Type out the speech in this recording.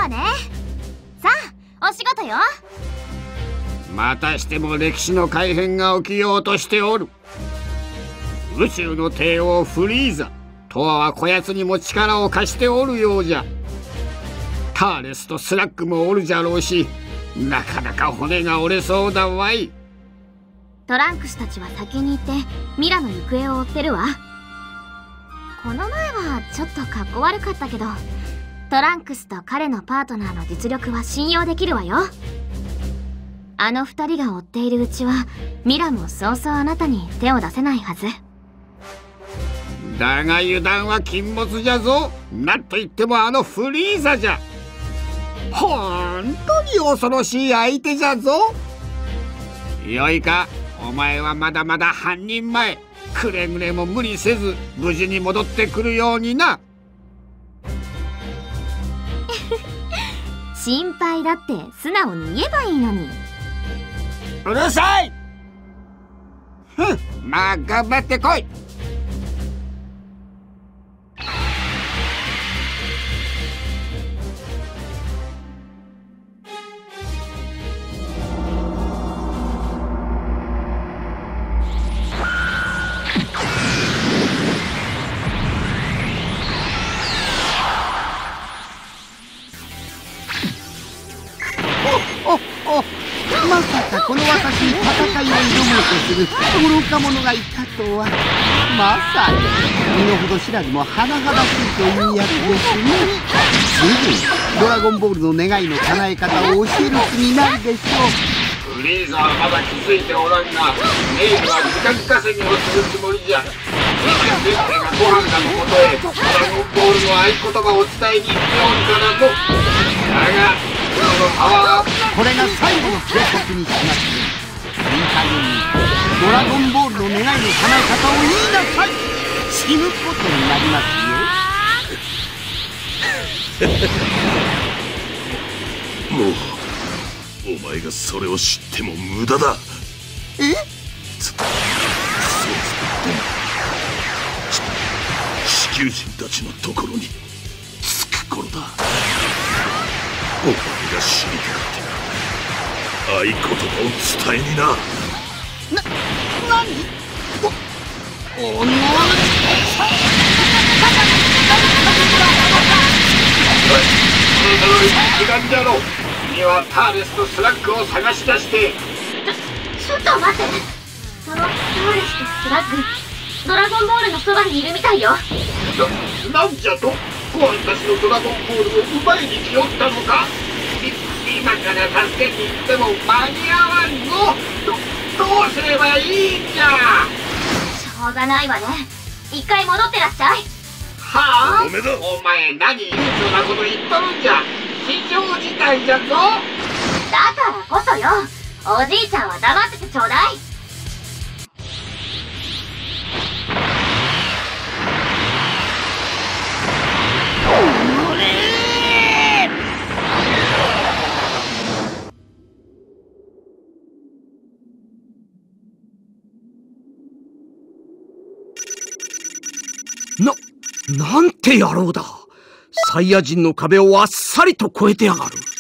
わね。さあお仕事よ。 またしても歴史の改変が起きようとしておる。宇宙の帝王フリーザとはこやつにも力を貸しておるようじゃ。ターレスとスラッグもおるじゃろうし、なかなか骨が折れそうだわい。 トランクスたちは先に行ってミラの行方を追ってるわ。この前はちょっとかっこ悪かったけど、トランクスと彼のパートナーの実力は信用できるわよ。あの二人が追っているうちはミラもそうそうあなたに手を出せないはず。 だが油断は禁物じゃぞ。なんといってもあのフリーザじゃ。ほんとに恐ろしい相手じゃぞ。よいか、お前はまだまだ半人前。くれぐれも無理せず無事に戻ってくるようにな。 心配だって素直に言えばいいのに。 うるさい。まあ頑張ってこい。 まさかこの私に戦いを挑もうとする愚か者がいたとは。まさに身の程知らずも甚だしいというやつですね。すぐにドラゴンボールの願いの叶え方を教える気になるでしょフリーザはまだ気づいておらんが、メイルは時間稼ぎをするつもりじゃ。先生がご飯がのもとへドラゴンボールの合言葉を伝えに行っておるからの。だがそのパワー、 これが最後の警告にします。いい加減にドラゴンボールの願いの叶え方を言いなさい。死ぬことになりますよ。 もうお前がそれを知っても無駄だ。 え？ そう地球人たちのところに着く頃だ。お前が死にかかって合言葉を伝えにな。 何？おの時間じゃろ。君はターレスとスラッグを探し出して。 ちょっと待って。そのターレスとスラッグ、ドラゴンボールのそばにいるみたいよ。 なんじゃと。私のドラゴンボールを奪いに来よったのか。今から助けに行っても間に合わんぞ。どうすればいいんじゃ。 しょうがないわね。一回戻ってらっしゃい。 はあ、 おめだ。 お前何悠長なこと言っとるんじゃ。非常事態じゃぞ。 だからこそよ。おじいちゃんは黙っててちょうだい。 なんて野郎だ。サイヤ人の壁をあっさりと越えてやがる。